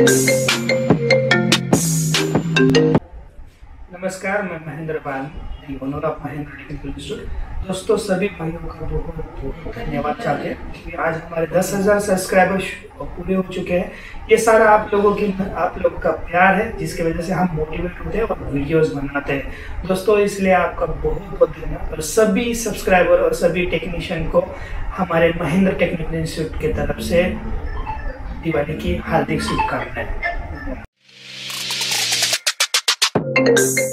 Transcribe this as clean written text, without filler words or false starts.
नमस्कार, मैं Mahendra Pal, owner of Mahendra technical institute. दोस्तों, सभी भाइयों का बहुत बहुत धन्यवाद चाहते हैं क्योंकि आज हमारे 10,000 सब्सक्राइबर्स पूरे हो चुके हैं। ये सारा आप लोगों का प्यार है जिसकी वजह से हम मोटिवेट होते हैं और वीडियोस बनाते हैं। दोस्तों, इसलिए आपका बहुत बहुत धन्यवाद और सभी सब्सक्राइबर और सभी टेक्नीशियन को हमारे महेंद्र टेक्निकल इंस्टीट्यूट की तरफ से दिवाली की हार्दिक शुभकामनाएं।